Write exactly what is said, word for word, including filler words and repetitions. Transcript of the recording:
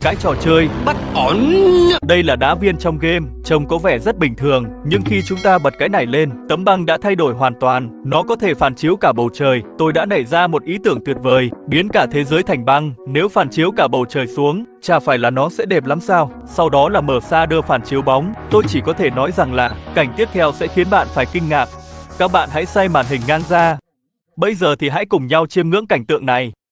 cái trò chơi. Bất ổn. Đây là đá viên trong game, trông có vẻ rất bình thường, nhưng khi chúng ta bật cái này lên, tấm băng đã thay đổi hoàn toàn. Nó có thể phản chiếu cả bầu trời. Tôi đã nảy ra một ý tưởng tuyệt vời, biến cả thế giới thành băng. Nếu phản chiếu cả bầu trời xuống, chả phải là nó sẽ đẹp lắm sao? Sau đó là mở xa đưa phản chiếu bóng. Tôi chỉ có thể nói rằng là cảnh tiếp theo sẽ khiến bạn phải kinh ngạc. Các bạn hãy xoay màn hình ngang ra. Bây giờ thì hãy cùng nhau chiêm ngưỡng cảnh tượng này.